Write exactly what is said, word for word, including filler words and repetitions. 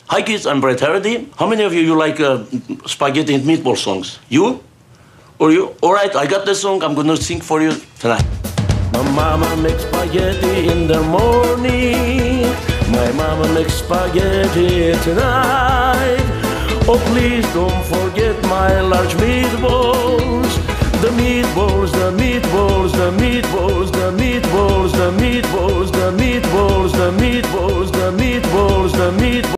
Hi kids, I'm Brett Hardy. How many of you you like uh, spaghetti and meatball songs? You? Or you? All right, I got this song. I'm gonna sing for you tonight. My mama makes spaghetti in the morning. My mama makes spaghetti tonight. Oh, please don't forget my large meatballs. The meatballs, the